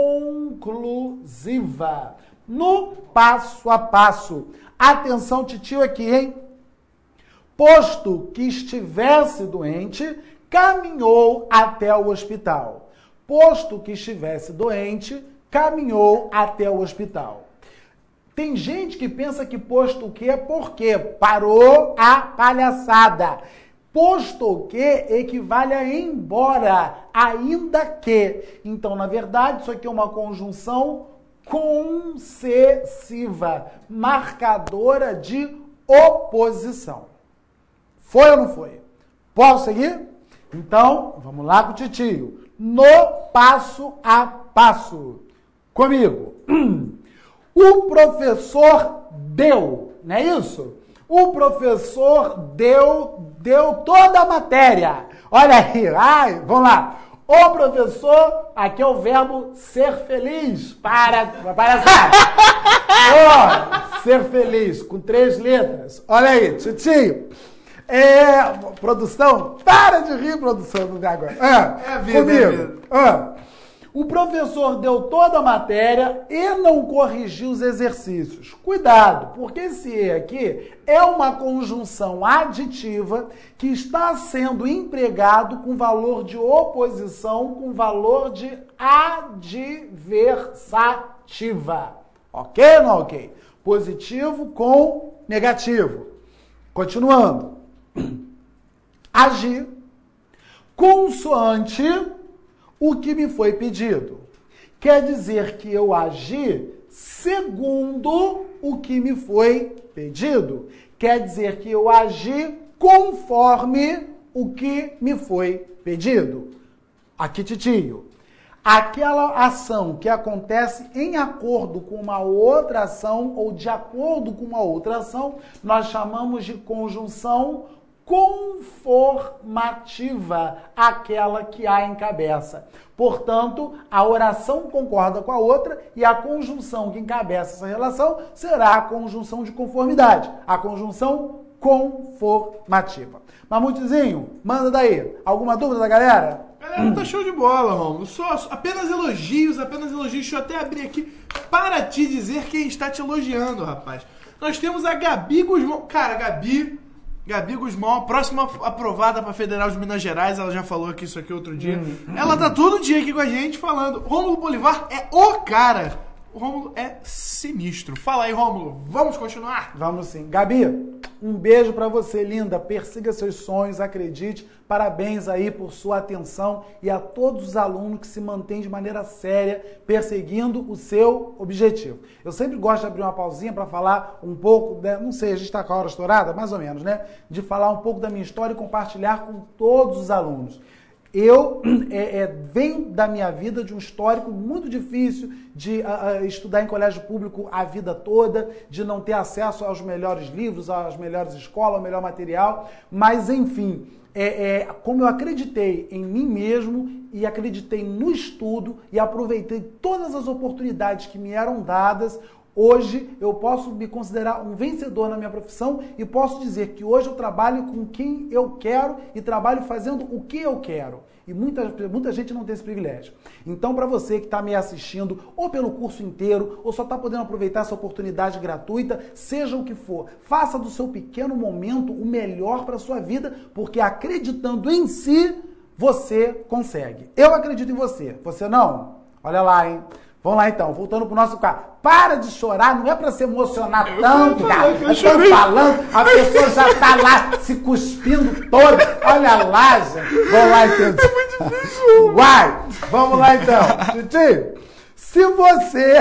conclusiva. No passo a passo. Atenção, titio, aqui, hein? Posto que estivesse doente, caminhou até o hospital. Posto que estivesse doente, caminhou até o hospital. Tem gente que pensa que posto que é porque parou a palhaçada. Posto que equivale a embora, ainda que. Então, na verdade, isso aqui é uma conjunção concessiva, marcadora de oposição. Foi ou não foi? Posso seguir? Então, vamos lá com o titio. No passo a passo. Comigo. O professor deu, não é isso? O professor deu toda a matéria. Olha aí, vamos lá. O professor, aqui é o verbo ser feliz. Para ser feliz, com 3 letras. Olha aí, titio. Produção, para de rir, produção, do agora. Comigo. O professor deu toda a matéria e não corrigiu os exercícios. Cuidado, porque esse E aqui é uma conjunção aditiva que está sendo empregado com valor de oposição, com valor de adversativa. Ok ou não ok? Positivo com negativo. Continuando. Agir consoante o que me foi pedido. Quer dizer que eu agi segundo o que me foi pedido. Quer dizer que eu agi conforme o que me foi pedido. Aqui, titio. Aquela ação que acontece em acordo com uma outra ação ou de acordo com uma outra ação, nós chamamos de conjunção conformativa, aquela que a encabeça. Portanto, a oração concorda com a outra e a conjunção que encabeça essa relação será a conjunção de conformidade, a conjunção conformativa. Mamutizinho, manda daí. Alguma dúvida da galera? Galera, tá show de bola, Romulo. Apenas elogios. Deixa eu até abrir aqui para te dizer quem está te elogiando, rapaz. Nós temos a Gabi Guzmão. Cara, Gabi Guzmão, a próxima aprovada para Federal de Minas Gerais, ela já falou aqui isso aqui outro dia. Ela tá todo dia aqui com a gente falando. Rômulo Bolivar é o cara. O Rômulo é sinistro. Fala aí, Rômulo. Vamos continuar? Vamos sim. Gabi, um beijo pra você, linda. Persiga seus sonhos, acredite. Parabéns aí por sua atenção e a todos os alunos que se mantêm de maneira séria perseguindo o seu objetivo. Eu sempre gosto de abrir uma pausinha para falar um pouco, não sei, a gente está com a hora estourada, mais ou menos, né? De falar um pouco da minha história e compartilhar com todos os alunos. Eu venho da minha vida de um histórico muito difícil de estudar em colégio público a vida toda, de não ter acesso aos melhores livros, às melhores escolas, ao melhor material, mas enfim, como eu acreditei em mim mesmo e acreditei no estudo e aproveitei todas as oportunidades que me eram dadas, hoje eu posso me considerar um vencedor na minha profissão e posso dizer que hoje eu trabalho com quem eu quero e trabalho fazendo o que eu quero. E muita gente não tem esse privilégio. Então, para você que está me assistindo, ou pelo curso inteiro, ou só está podendo aproveitar essa oportunidade gratuita, seja o que for, faça do seu pequeno momento o melhor para a sua vida, porque acreditando em si, você consegue. Eu acredito em você. Você não? Olha lá, hein? Vamos lá então, voltando pro nosso quadro. Para de chorar, não é pra se emocionar tanto, cara. Eu tô falando, a pessoa já tá lá se cuspindo toda. Olha lá, gente. Vamos lá então. É muito difícil. Uai, vamos lá então. Titi, se você...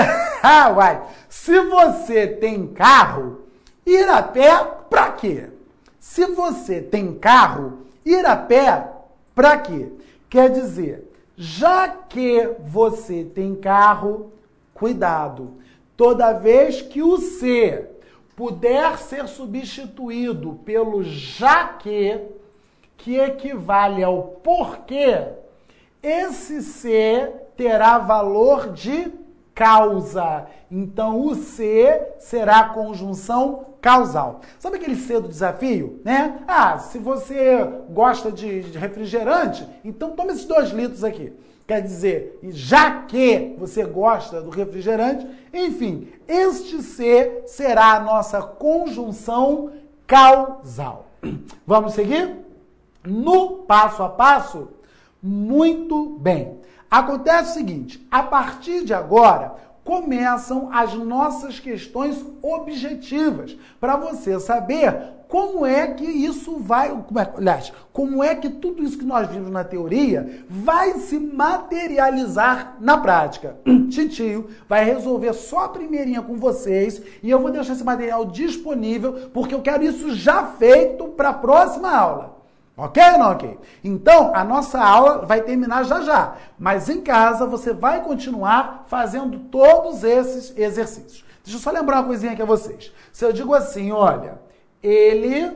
Se você tem carro, ir a pé pra quê? Se você tem carro, ir a pé pra quê? Quer dizer... Já que você tem carro, cuidado. Toda vez que o se puder ser substituído pelo já que equivale ao porquê, esse se terá valor de causa. Então, o se será a conjunção causal. Sabe aquele se do desafio, né? Se você gosta de refrigerante, então toma esses 2 litros aqui. Quer dizer, já que você gosta do refrigerante, enfim, este se será a nossa conjunção causal. Vamos seguir? No passo a passo? Muito bem. Acontece o seguinte, a partir de agora, começam as nossas questões objetivas, para você saber como é que isso vai, como é que tudo isso que nós vimos na teoria vai se materializar na prática. Titio vai resolver só a primeirinha com vocês e eu vou deixar esse material disponível porque eu quero isso já feito para a próxima aula. Ok ou não ok? Então, a nossa aula vai terminar já já. Mas em casa, você vai continuar fazendo todos esses exercícios. Deixa eu só lembrar uma coisinha aqui a vocês. Se eu digo assim, olha, ele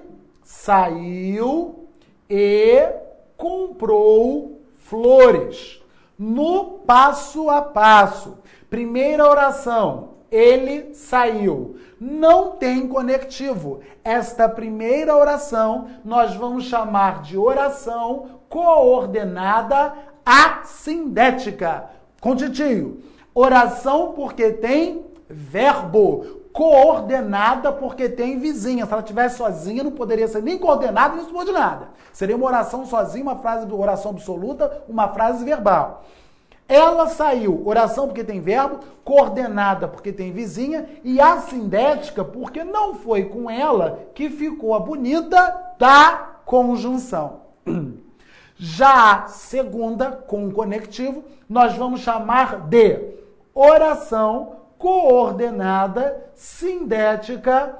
saiu e comprou flores. No passo a passo. Primeira oração. Ele saiu. Não tem conectivo. Esta primeira oração nós vamos chamar de oração coordenada assindética. Com titio. Oração porque tem verbo. Coordenada porque tem vizinha. Se ela estivesse sozinha, não poderia ser nem coordenada nem subordinada. Seria uma oração sozinha, uma frase de oração absoluta, uma frase verbal. Ela saiu, oração porque tem verbo, coordenada porque tem vizinha e assindética porque não foi com ela que ficou a bonita da conjunção. Já a segunda, com conectivo, nós vamos chamar de oração coordenada sindética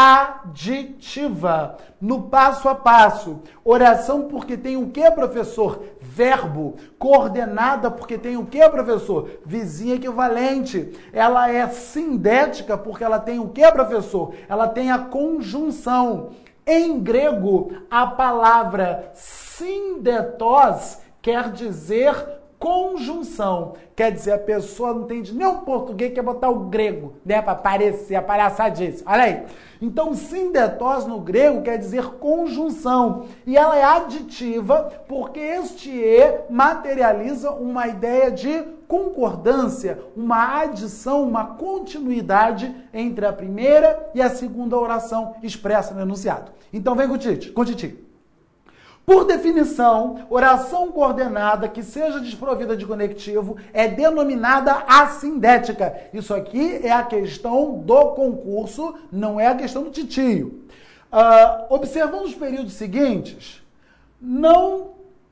aditiva. No passo a passo, oração porque tem o que, professor? Verbo. Coordenada porque tem o que, professor? Vizinha equivalente. Ela é sindética porque ela tem o que, professor? Ela tem a conjunção. Em grego, a palavra sindetos quer dizer conjunção. Quer dizer, a pessoa não entende nem o português, quer botar o grego, né? Para parecer a palhaçadice. Olha aí. Então, sindetos no grego quer dizer conjunção. E ela é aditiva porque este e materializa uma ideia de concordância, uma adição, uma continuidade entre a primeira e a segunda oração expressa no enunciado. Então, vem com o Titi. Por definição, oração coordenada que seja desprovida de conectivo é denominada assindética. Isso aqui é a questão do concurso, não é a questão do titio. Observando os períodos seguintes, não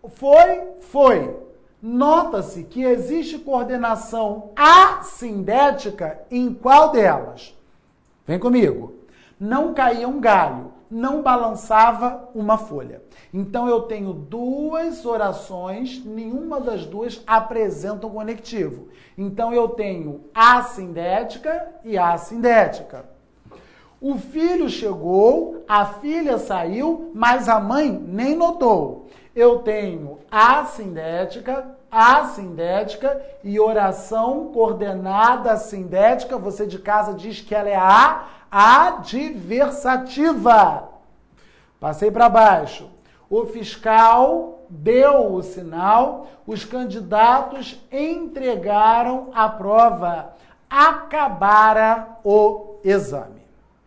foi. Nota-se que existe coordenação assindética em qual delas? Vem comigo. Não caía um galho, não balançava uma folha. Então, eu tenho 2 orações, nenhuma das 2 apresenta um conectivo. Então, eu tenho assindética e assindética. O filho chegou, a filha saiu, mas a mãe nem notou. Eu tenho assindética e oração coordenada assindética. Você de casa diz que ela é a adversativa. Passei para baixo. O fiscal deu o sinal, os candidatos entregaram a prova. Acabara o exame.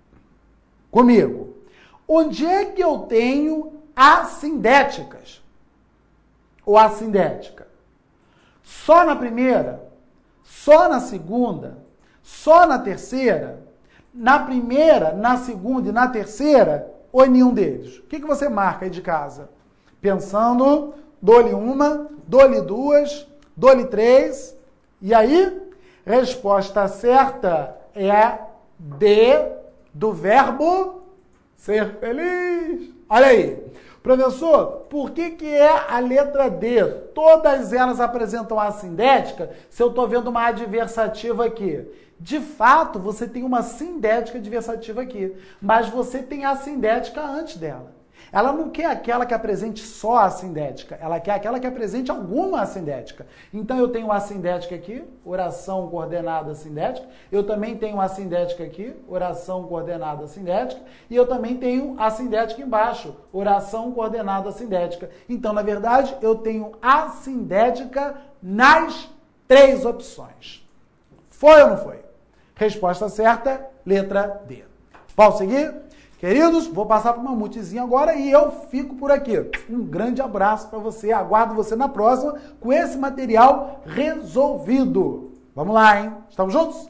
Comigo. Onde é que eu tenho assindéticas? Ou assindética? Só na primeira? Só na segunda? Só na terceira? Na primeira, na segunda e na terceira? Ou em nenhum deles? O que você marca aí de casa? Pensando, dou-lhe uma, dou-lhe duas, dou-lhe três. E aí? Resposta certa é D do verbo ser feliz. Olha aí. Professor, por que é a letra D? Todas elas apresentam assindética se eu estou vendo uma adversativa aqui. De fato, você tem uma sindética adversativa aqui, mas você tem a assindética antes dela. Ela não quer aquela que apresente só a assindética, ela quer aquela que apresente alguma assindética. Então eu tenho assindética aqui, oração coordenada assindética, eu também tenho assindética aqui, oração coordenada assindética, e eu também tenho assindética embaixo, oração coordenada assindética. Então, na verdade, eu tenho assindética nas três opções. Foi ou não foi? Resposta certa, letra D. Posso seguir? Queridos, vou passar para uma mutezinha agora e eu fico por aqui. Um grande abraço para você, aguardo você na próxima com esse material resolvido. Vamos lá, hein? Estamos juntos?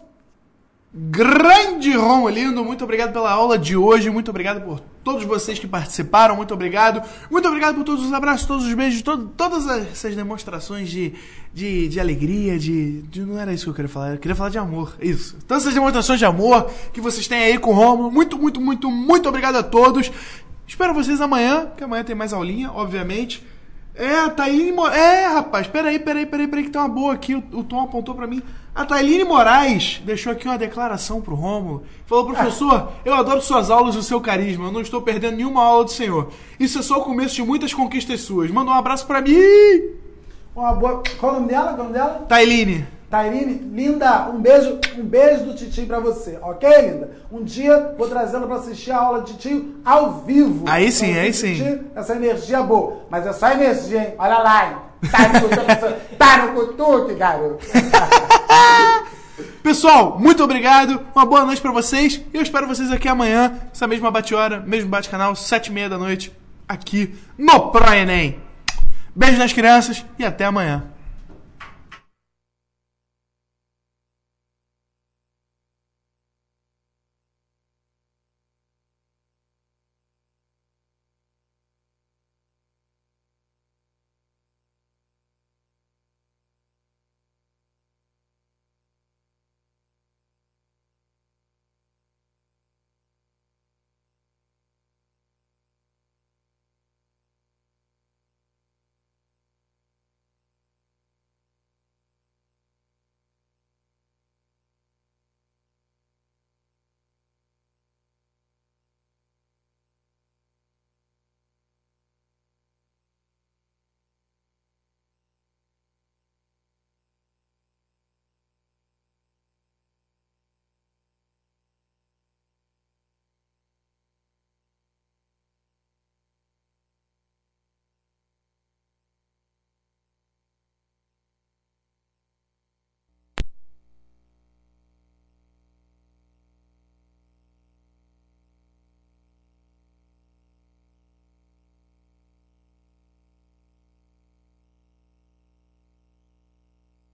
Grande Romulino, muito obrigado pela aula de hoje, muito obrigado por todos vocês que participaram, muito obrigado por todos os abraços, todos os beijos, todas essas demonstrações de alegria, não era isso que eu queria falar, eu queria falar de amor, isso, todas essas demonstrações de amor que vocês têm aí com o Rômulo, muito obrigado a todos, espero vocês amanhã, que amanhã tem mais aulinha, obviamente. Rapaz, peraí, que tem uma boa aqui, o Tom apontou pra mim. A Tailine Moraes deixou aqui uma declaração pro Rômulo. Falou, professor, eu adoro suas aulas e o seu carisma, eu não estou perdendo nenhuma aula do senhor. Isso é só o começo de muitas conquistas suas. Manda um abraço pra mim. Uma boa... Qual o nome dela? Tailine, linda, um beijo do Titinho pra você, ok, linda? Um dia vou trazê-la pra assistir a aula de Titinho ao vivo. Aí sim. Essa energia boa, mas é só energia, hein? Olha lá, hein? Tá no cutuque, garoto. Pessoal, muito obrigado, uma boa noite pra vocês e eu espero vocês aqui amanhã, essa mesma bate-hora, mesmo bate-canal, 7h30 da noite, aqui no ProEnem. Beijo nas crianças e até amanhã.